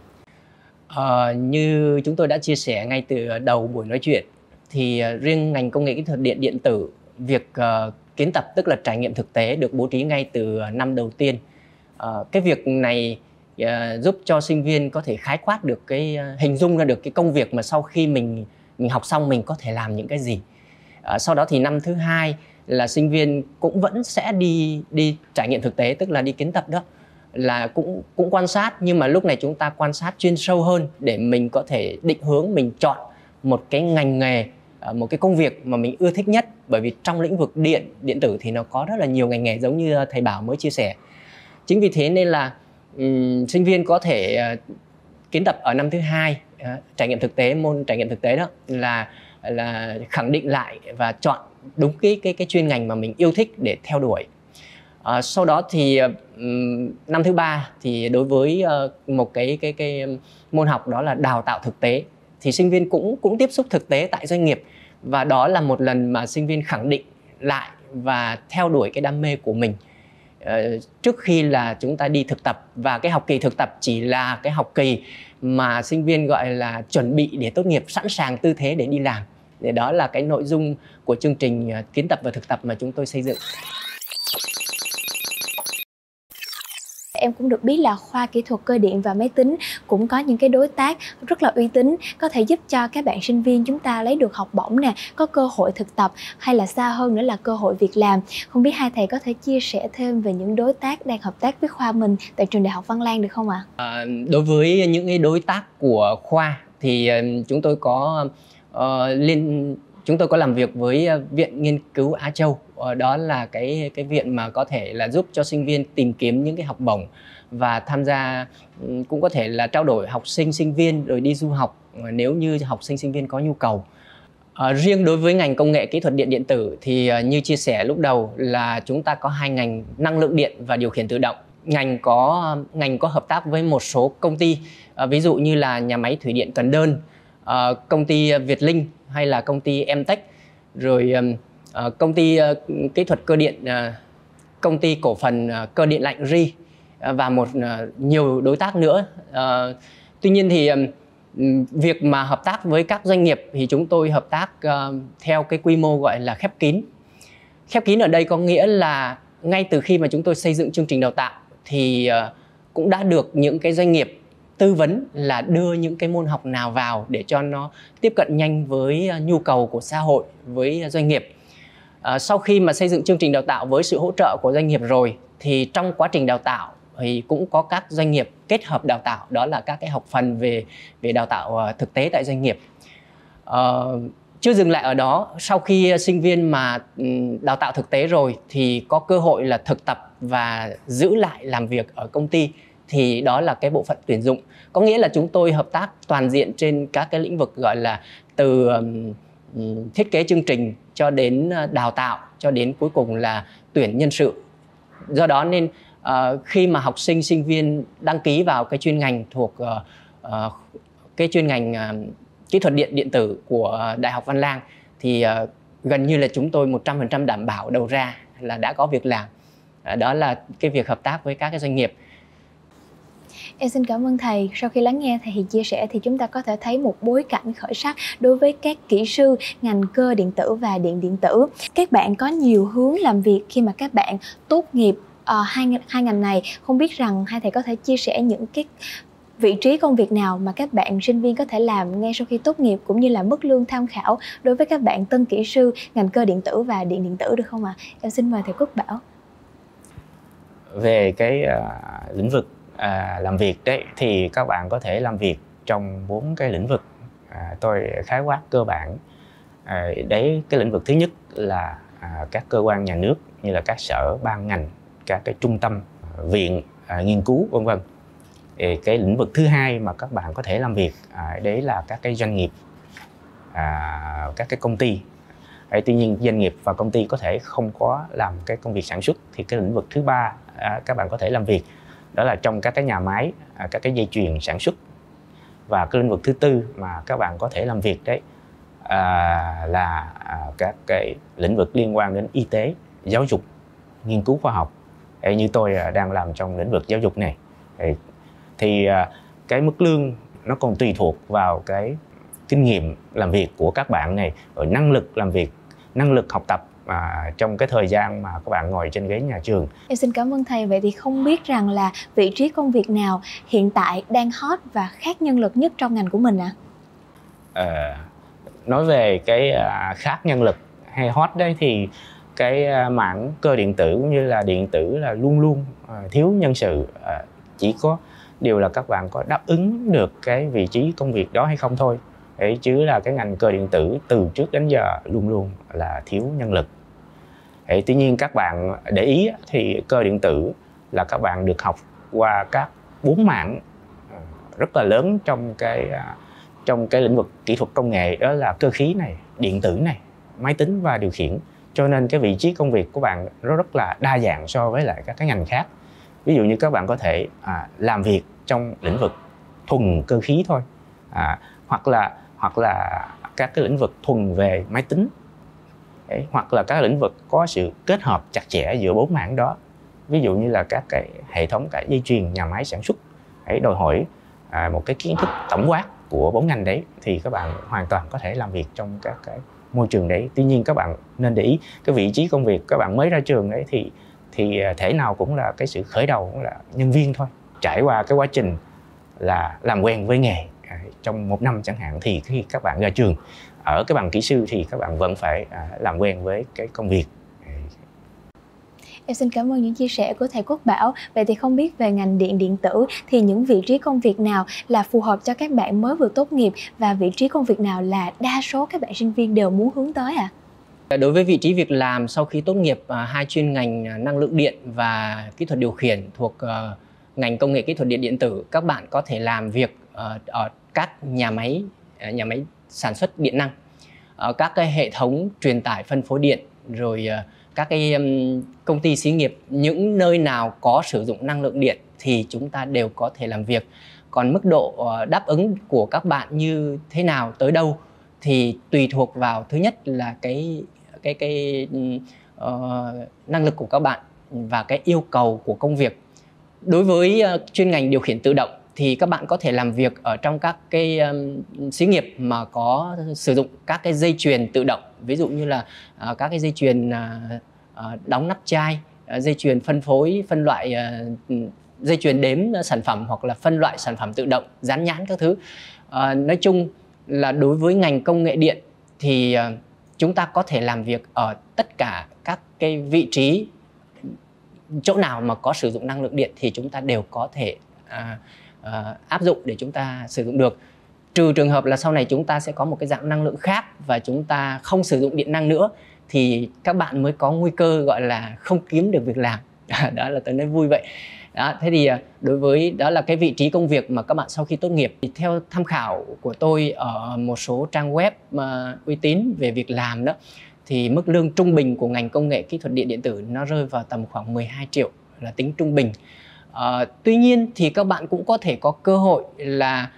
Như chúng tôi đã chia sẻ ngay từ đầu buổi nói chuyện, thì riêng ngành công nghệ kỹ thuật điện tử, việc kiến tập tức là trải nghiệm thực tế được bố trí ngay từ năm đầu tiên. Cái việc này giúp cho sinh viên có thể khái quát được hình dung ra được cái công việc mà sau khi mình học xong mình có thể làm những cái gì. Sau đó thì năm thứ hai là sinh viên cũng vẫn sẽ đi trải nghiệm thực tế, tức là đi kiến tập đó, là cũng quan sát, nhưng mà lúc này chúng ta quan sát chuyên sâu hơn để mình có thể định hướng, mình chọn một cái ngành nghề, một cái công việc mà mình ưa thích nhất. Bởi vì trong lĩnh vực điện tử thì nó có rất là nhiều ngành nghề, giống như thầy Bảo mới chia sẻ. Chính vì thế nên là sinh viên có thể kiến tập ở năm thứ hai, trải nghiệm thực tế, môn trải nghiệm thực tế đó là khẳng định lại và chọn đúng cái chuyên ngành mà mình yêu thích để theo đuổi. Sau đó thì năm thứ ba thì đối với một cái môn học đó là đào tạo thực tế, thì sinh viên cũng tiếp xúc thực tế tại doanh nghiệp, và đó là một lần mà sinh viên khẳng định lại và theo đuổi cái đam mê của mình trước khi là chúng ta đi thực tập. Và cái học kỳ thực tập chỉ là cái học kỳ mà sinh viên gọi là chuẩn bị để tốt nghiệp, sẵn sàng tư thế để đi làm. Để đó là cái nội dung của chương trình kiến tập và thực tập mà chúng tôi xây dựng. Em cũng được biết là khoa kỹ thuật cơ điện và máy tính cũng có những cái đối tác rất là uy tín, có thể giúp cho các bạn sinh viên chúng ta lấy được học bổng nè, có cơ hội thực tập, hay là xa hơn nữa là cơ hội việc làm. Không biết hai thầy có thể chia sẻ thêm về những đối tác đang hợp tác với khoa mình tại trường Đại học Văn Lang được không ạ? Đối với những cái đối tác của khoa thì chúng tôi có chúng tôi có làm việc với Viện Nghiên cứu Á Châu. Đó là cái viện mà có thể là giúp cho sinh viên tìm kiếm những cái học bổng và tham gia, cũng có thể là trao đổi học sinh, sinh viên rồi đi du học nếu như học sinh, sinh viên có nhu cầu. Riêng đối với ngành công nghệ kỹ thuật điện tử thì như chia sẻ lúc đầu là chúng ta có hai ngành năng lượng điện và điều khiển tự động. Ngành có hợp tác với một số công ty, ví dụ như là nhà máy thủy điện Cần Đơn, công ty Việt Linh hay là công ty Emtech, rồi công ty kỹ thuật cơ điện, công ty cổ phần cơ điện lạnh RI và nhiều đối tác nữa. Tuy nhiên thì việc mà hợp tác với các doanh nghiệp thì chúng tôi hợp tác theo cái quy mô gọi là khép kín. Khép kín ở đây có nghĩa là ngay từ khi mà chúng tôi xây dựng chương trình đào tạo thì cũng đã được những cái doanh nghiệp tư vấn là đưa những cái môn học nào vào để cho nó tiếp cận nhanh với nhu cầu của xã hội, với doanh nghiệp. Sau khi mà xây dựng chương trình đào tạo với sự hỗ trợ của doanh nghiệp rồi thì trong quá trình đào tạo thì cũng có các doanh nghiệp kết hợp đào tạo, đó là các cái học phần về đào tạo thực tế tại doanh nghiệp. Chưa dừng lại ở đó, sau khi sinh viên mà đào tạo thực tế rồi thì có cơ hội là thực tập và giữ lại làm việc ở công ty, thì đó là cái bộ phận tuyển dụng. Có nghĩa là chúng tôi hợp tác toàn diện trên các cái lĩnh vực, gọi là từ thiết kế chương trình cho đến đào tạo, cho đến cuối cùng là tuyển nhân sự. Do đó nên khi mà học sinh, sinh viên đăng ký vào cái chuyên ngành thuộc cái chuyên ngành kỹ thuật điện tử của Đại học Văn Lang thì gần như là chúng tôi 100% đảm bảo đầu ra là đã có việc làm. Đó là cái việc hợp tác với các cái doanh nghiệp. Em xin cảm ơn thầy. Sau khi lắng nghe thầy chia sẻ thì chúng ta có thể thấy một bối cảnh khởi sắc đối với các kỹ sư ngành cơ điện tử và điện tử. Các bạn có nhiều hướng làm việc khi mà các bạn tốt nghiệp hai ngành này. Không biết rằng hai thầy có thể chia sẻ những cái vị trí công việc nào mà các bạn sinh viên có thể làm ngay sau khi tốt nghiệp, cũng như là mức lương tham khảo đối với các bạn tân kỹ sư ngành cơ điện tử và điện tử được không ạ? Em xin mời thầy Quốc Bảo. Về cái lĩnh vực làm việc đấy thì các bạn có thể làm việc trong 4 cái lĩnh vực. Tôi khái quát cơ bản. Đấy, cái lĩnh vực thứ nhất là các cơ quan nhà nước như là các sở ban ngành, các cái trung tâm, viện nghiên cứu vân vân. Cái lĩnh vực thứ hai mà các bạn có thể làm việc đấy là các cái doanh nghiệp, các cái công ty. Tuy nhiên doanh nghiệp và công ty có thể không có làm cái công việc sản xuất, thì cái lĩnh vực thứ ba các bạn có thể làm việc đó là trong các cái nhà máy, các cái dây chuyền sản xuất. Và cái lĩnh vực thứ tư mà các bạn có thể làm việc đấy là các cái lĩnh vực liên quan đến y tế, giáo dục, nghiên cứu khoa học. Như tôi đang làm trong lĩnh vực giáo dục này, thì cái mức lương nó còn tùy thuộc vào cái kinh nghiệm làm việc của các bạn này, rồi năng lực làm việc, năng lực học tập trong cái thời gian mà các bạn ngồi trên ghế nhà trường. Em xin cảm ơn thầy. Vậy thì không biết rằng là vị trí công việc nào hiện tại đang hot và khát nhân lực nhất trong ngành của mình ạ? Nói về cái khát nhân lực hay hot đấy, thì cái mảng cơ điện tử cũng như là điện tử là luôn luôn thiếu nhân sự. Chỉ có điều là các bạn có đáp ứng được cái vị trí công việc đó hay không thôi. Chứ là cái ngành cơ điện tử từ trước đến giờ luôn luôn là thiếu nhân lực. Tuy nhiên các bạn để ý thì cơ điện tử là các bạn được học qua các 4 mảng rất là lớn trong cái lĩnh vực kỹ thuật công nghệ, đó là cơ khí này, điện tử này, máy tính và điều khiển. Cho nên cái vị trí công việc của bạn nó rất là đa dạng so với lại các cái ngành khác. Ví dụ như các bạn có thể làm việc trong lĩnh vực thuần cơ khí thôi, hoặc là các cái lĩnh vực thuần về máy tính, hoặc là các lĩnh vực có sự kết hợp chặt chẽ giữa 4 mảng đó. Ví dụ như là các cái hệ thống, cả dây chuyền, nhà máy sản xuất, đòi hỏi một cái kiến thức tổng quát của 4 ngành đấy, thì các bạn hoàn toàn có thể làm việc trong các cái môi trường đấy. Tuy nhiên các bạn nên để ý cái vị trí công việc các bạn mới ra trường đấy, thì thể nào cũng là cái sự khởi đầu cũng là nhân viên thôi. Trải qua cái quá trình là làm quen với nghề trong 1 năm chẳng hạn, thì khi các bạn ra trường ở cái bằng kỹ sư thì các bạn vẫn phải làm quen với cái công việc. Em xin cảm ơn những chia sẻ của thầy Quốc Bảo. Vậy thì không biết về ngành điện tử thì những vị trí công việc nào là phù hợp cho các bạn mới vừa tốt nghiệp, và vị trí công việc nào là đa số các bạn sinh viên đều muốn hướng tới ạ? Đối với vị trí việc làm sau khi tốt nghiệp hai chuyên ngành năng lượng điện và kỹ thuật điều khiển thuộc ngành công nghệ kỹ thuật điện tử, các bạn có thể làm việc ở các nhà máy sản xuất điện năng, các cái hệ thống truyền tải phân phối điện, rồi các cái công ty xí nghiệp, những nơi nào có sử dụng năng lượng điện thì chúng ta đều có thể làm việc. Còn mức độ đáp ứng của các bạn như thế nào, tới đâu thì tùy thuộc vào, thứ nhất là cái năng lực của các bạn và cái yêu cầu của công việc. Đối với chuyên ngành điều khiển tự động thì các bạn có thể làm việc ở trong các cái xí nghiệp mà có sử dụng các cái dây chuyền tự động, ví dụ như là các cái dây chuyền đóng nắp chai, dây chuyền phân phối, phân loại, dây chuyền đếm sản phẩm, hoặc là phân loại sản phẩm tự động, dán nhãn các thứ. Nói chung là đối với ngành công nghệ điện thì chúng ta có thể làm việc ở tất cả các cái vị trí, chỗ nào mà có sử dụng năng lượng điện thì chúng ta đều có thể áp dụng để chúng ta sử dụng được. Trừ trường hợp là sau này chúng ta sẽ có một cái dạng năng lượng khác và chúng ta không sử dụng điện năng nữa, thì các bạn mới có nguy cơ gọi là không kiếm được việc làm. Đó là tôi nói vui vậy. Đó, thế thì đối với đó là cái vị trí công việc mà các bạn sau khi tốt nghiệp, thì theo tham khảo của tôi ở một số trang web uy tín về việc làm đó, thì mức lương trung bình của ngành công nghệ kỹ thuật điện tử nó rơi vào tầm khoảng 12 triệu là tính trung bình. Tuy nhiên thì các bạn cũng có thể có cơ hội là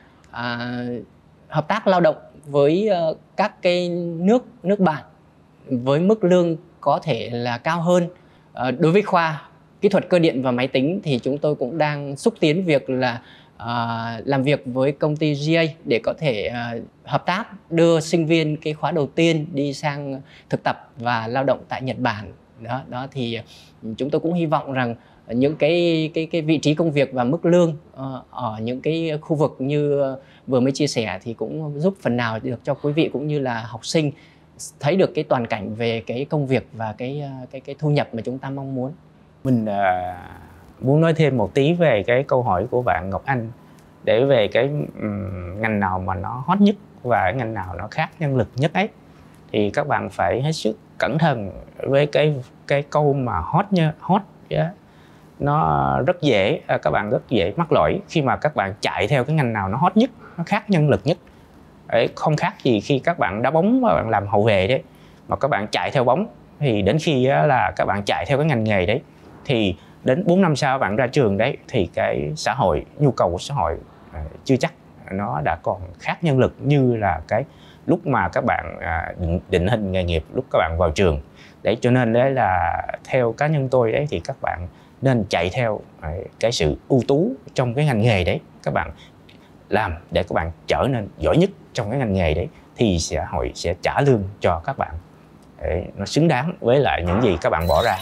hợp tác lao động với các cái nước bạn với mức lương có thể là cao hơn. Đối với khoa kỹ thuật cơ điện và máy tính thì chúng tôi cũng đang xúc tiến việc là làm việc với công ty GA để có thể hợp tác đưa sinh viên cái khóa đầu tiên đi sang thực tập và lao động tại Nhật Bản. Đó thì chúng tôi cũng hy vọng rằng những cái vị trí công việc và mức lương ở những cái khu vực như vừa mới chia sẻ thì cũng giúp phần nào được cho quý vị cũng như là học sinh thấy được cái toàn cảnh về cái công việc và cái thu nhập mà chúng ta mong muốn. Mình muốn nói thêm một tí về cái câu hỏi của bạn Ngọc Anh, để về cái ngành nào mà nó hot nhất và ngành nào nó khát nhân lực nhất ấy, thì các bạn phải hết sức cẩn thận với cái câu mà hot yeah. Nó rất dễ, các bạn rất dễ mắc lỗi khi mà các bạn chạy theo cái ngành nào nó hot nhất, nó khát nhân lực nhất. Đấy, không khác gì khi các bạn đá bóng và bạn làm hậu vệ đấy, mà các bạn chạy theo bóng, thì đến khi là các bạn chạy theo cái ngành nghề đấy thì đến 4 năm sau bạn ra trường đấy thì cái xã hội, nhu cầu của xã hội chưa chắc nó đã còn khác nhân lực như là cái lúc mà các bạn định hình nghề nghiệp lúc các bạn vào trường đấy. Cho nên đấy là theo cá nhân tôi đấy thì các bạn nên chạy theo cái sự ưu tú trong cái ngành nghề đấy, các bạn làm để các bạn trở nên giỏi nhất trong cái ngành nghề đấy thì xã hội sẽ trả lương cho các bạn để nó xứng đáng với lại những gì các bạn bỏ ra.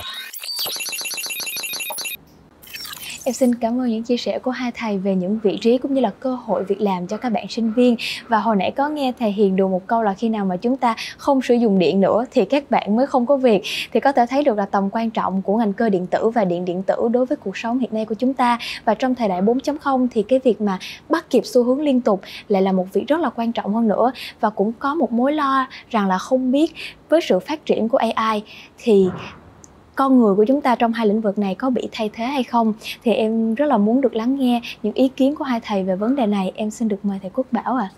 Em xin cảm ơn những chia sẻ của hai thầy về những vị trí cũng như là cơ hội việc làm cho các bạn sinh viên. Và hồi nãy có nghe thầy Hiền đùa một câu là khi nào mà chúng ta không sử dụng điện nữa thì các bạn mới không có việc. Thì có thể thấy được là tầm quan trọng của ngành cơ điện tử và điện tử đối với cuộc sống hiện nay của chúng ta. Và trong thời đại 4.0 thì cái việc mà bắt kịp xu hướng liên tục lại là một việc rất là quan trọng hơn nữa. Và cũng có một mối lo rằng là không biết với sự phát triển của AI thì con người của chúng ta trong hai lĩnh vực này có bị thay thế hay không. Thì em rất là muốn được lắng nghe những ý kiến của hai thầy về vấn đề này. Em xin được mời thầy Quốc Bảo ạ.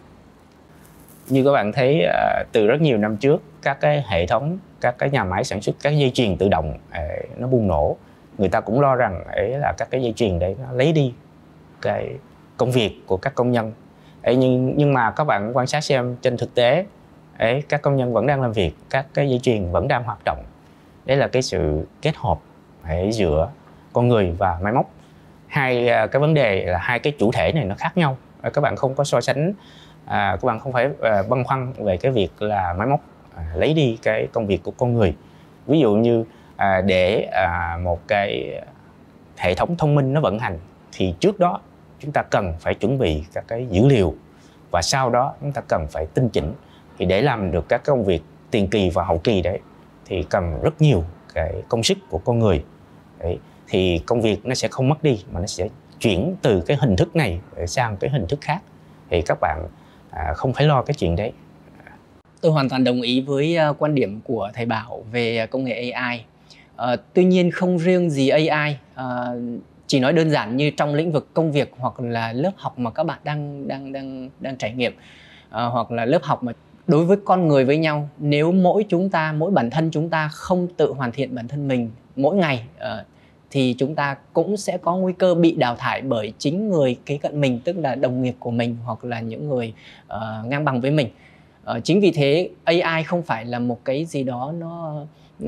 Như các bạn thấy từ rất nhiều năm trước, các cái hệ thống, các cái nhà máy sản xuất các dây chuyền tự động nó bùng nổ. Người ta cũng lo rằng là các cái dây chuyền đấy nó lấy đi cái công việc của các công nhân. Nhưng mà các bạn quan sát xem trên thực tế các công nhân vẫn đang làm việc, các cái dây chuyền vẫn đang hoạt động. Đấy là cái sự kết hợp giữa con người và máy móc. Hai cái vấn đề là hai cái chủ thể này nó khác nhau. Các bạn không có so sánh, các bạn không phải băn khoăn về cái việc là máy móc lấy đi cái công việc của con người. Ví dụ như để một cái hệ thống thông minh nó vận hành thì trước đó chúng ta cần phải chuẩn bị các cái dữ liệu và sau đó chúng ta cần phải tinh chỉnh. Thì để làm được các công việc tiền kỳ và hậu kỳ đấy thì cần rất nhiều cái công sức của con người. Đấy, thì công việc nó sẽ không mất đi mà nó sẽ chuyển từ cái hình thức này sang cái hình thức khác. Thì các bạn không phải lo cái chuyện đấy. Tôi hoàn toàn đồng ý với quan điểm của thầy Bảo về công nghệ AI. Tuy nhiên không riêng gì AI, chỉ nói đơn giản như trong lĩnh vực công việc hoặc là lớp học mà các bạn đang trải nghiệm, hoặc là lớp học mà đối với con người với nhau, nếu mỗi bản thân chúng ta không tự hoàn thiện bản thân mình mỗi ngày thì chúng ta cũng sẽ có nguy cơ bị đào thải bởi chính người kế cận mình, tức là đồng nghiệp của mình hoặc là những người ngang bằng với mình. Chính vì thế AI không phải là một cái gì đó nó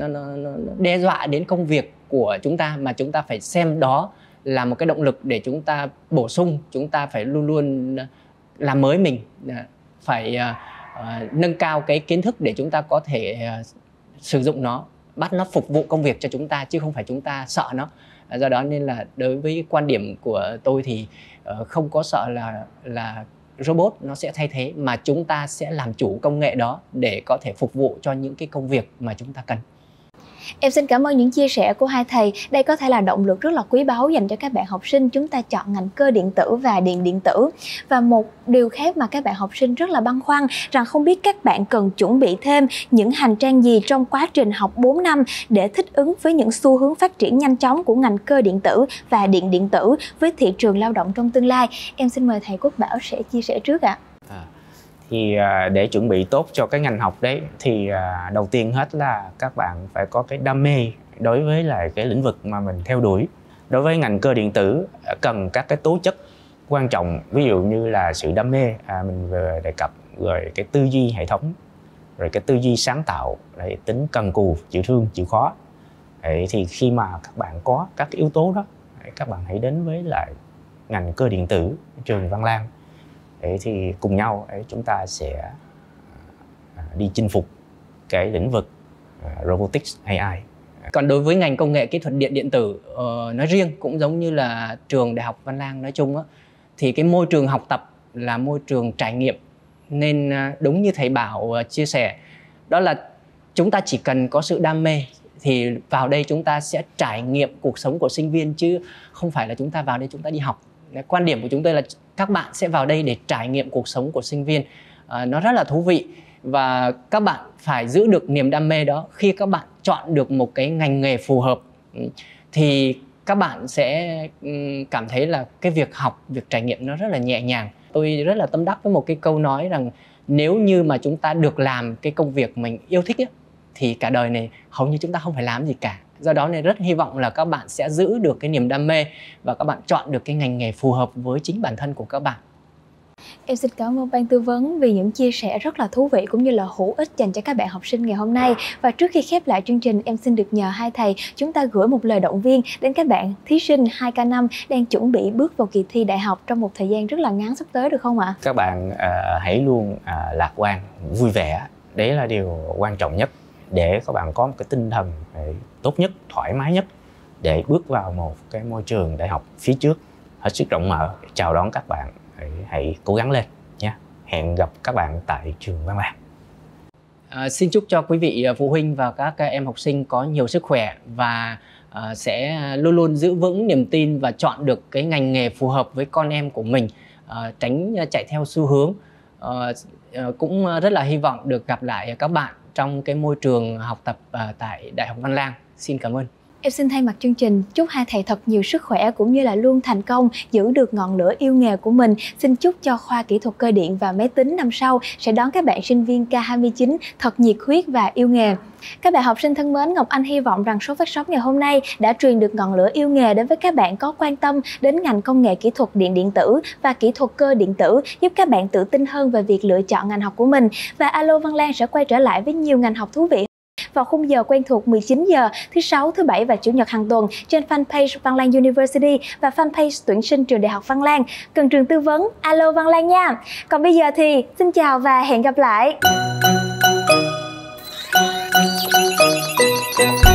đe dọa đến công việc của chúng ta, mà chúng ta phải xem đó là một cái động lực để chúng ta bổ sung. Chúng ta phải luôn luôn làm mới mình, phải nâng cao cái kiến thức để chúng ta có thể sử dụng nó, bắt nó phục vụ công việc cho chúng ta chứ không phải chúng ta sợ nó. Do đó nên là đối với quan điểm của tôi thì không có sợ là robot nó sẽ thay thế, mà chúng ta sẽ làm chủ công nghệ đó để có thể phục vụ cho những cái công việc mà chúng ta cần. Em xin cảm ơn những chia sẻ của hai thầy. Đây có thể là động lực rất là quý báu dành cho các bạn học sinh chúng ta chọn ngành cơ điện tử và điện tử. Và một điều khác mà các bạn học sinh rất là băn khoăn rằng không biết các bạn cần chuẩn bị thêm những hành trang gì trong quá trình học 4 năm để thích ứng với những xu hướng phát triển nhanh chóng của ngành cơ điện tử và điện tử với thị trường lao động trong tương lai. Em xin mời thầy Quốc Bảo sẽ chia sẻ trước ạ. Thì để chuẩn bị tốt cho cái ngành học đấy thì đầu tiên hết là các bạn phải có cái đam mê đối với lại cái lĩnh vực mà mình theo đuổi. Đối với ngành cơ điện tử cần các cái tố chất quan trọng, ví dụ như là sự đam mê, mình vừa đề cập, rồi cái tư duy hệ thống, rồi cái tư duy sáng tạo, rồi tính cần cù, chịu thương, chịu khó. Đấy, thì khi mà các bạn có các cái yếu tố đó, các bạn hãy đến với lại ngành cơ điện tử trường Văn Lang. Đấy, thì cùng nhau chúng ta sẽ đi chinh phục cái lĩnh vực robotics AI. Còn đối với ngành công nghệ kỹ thuật điện tử nói riêng, cũng giống như là trường Đại học Văn Lang nói chung á, thì cái môi trường học tập là môi trường trải nghiệm. Nên đúng như thầy Bảo chia sẻ, đó là chúng ta chỉ cần có sự đam mê thì vào đây chúng ta sẽ trải nghiệm cuộc sống của sinh viên, chứ không phải là chúng ta vào đây chúng ta đi học. Quan điểm của chúng tôi là các bạn sẽ vào đây để trải nghiệm cuộc sống của sinh viên. Nó rất là thú vị và các bạn phải giữ được niềm đam mê đó. Khi các bạn chọn được một cái ngành nghề phù hợp thì các bạn sẽ cảm thấy là cái việc học, việc trải nghiệm nó rất là nhẹ nhàng. Tôi rất là tâm đắc với một cái câu nói rằng nếu như mà chúng ta được làm cái công việc mình yêu thích ấy, thì cả đời này hầu như chúng ta không phải làm gì cả. Do đó nên rất hy vọng là các bạn sẽ giữ được cái niềm đam mê và các bạn chọn được cái ngành nghề phù hợp với chính bản thân của các bạn. Em xin cảm ơn ban tư vấn vì những chia sẻ rất là thú vị cũng như là hữu ích dành cho các bạn học sinh ngày hôm nay. Và trước khi khép lại chương trình, em xin được nhờ hai thầy chúng ta gửi một lời động viên đến các bạn thí sinh 2K5 đang chuẩn bị bước vào kỳ thi đại học trong một thời gian rất là ngắn sắp tới, được không ạ? Các bạn hãy luôn lạc quan, vui vẻ. Đấy là điều quan trọng nhất để các bạn có một cái tinh thần tốt nhất, thoải mái nhất để bước vào một cái môi trường đại học phía trước hết sức rộng mở, chào đón các bạn. Hãy cố gắng lên nhé. Hẹn gặp các bạn tại trường Văn Lang. Xin chúc cho quý vị phụ huynh và các em học sinh có nhiều sức khỏe và sẽ luôn luôn giữ vững niềm tin và chọn được cái ngành nghề phù hợp với con em của mình, tránh chạy theo xu hướng. Cũng rất là hy vọng được gặp lại các bạn trong cái môi trường học tập tại Đại học Văn Lang. Xin cảm ơn. Em xin thay mặt chương trình chúc hai thầy thật nhiều sức khỏe cũng như là luôn thành công, giữ được ngọn lửa yêu nghề của mình. Xin chúc cho khoa kỹ thuật cơ điện và máy tính năm sau sẽ đón các bạn sinh viên K29 thật nhiệt huyết và yêu nghề. Các bạn học sinh thân mến, Ngọc Anh hy vọng rằng số phát sóng ngày hôm nay đã truyền được ngọn lửa yêu nghề đến với các bạn có quan tâm đến ngành công nghệ kỹ thuật điện tử và kỹ thuật cơ điện tử, giúp các bạn tự tin hơn về việc lựa chọn ngành học của mình. Và Alo Văn Lang sẽ quay trở lại với nhiều ngành học thú vị vào khung giờ quen thuộc 19 giờ thứ Sáu, thứ Bảy và Chủ nhật hàng tuần trên fanpage Văn Lang University và fanpage tuyển sinh trường Đại học Văn Lang. Cần trường tư vấn alo Văn Lang nha. Còn bây giờ thì xin chào và hẹn gặp lại.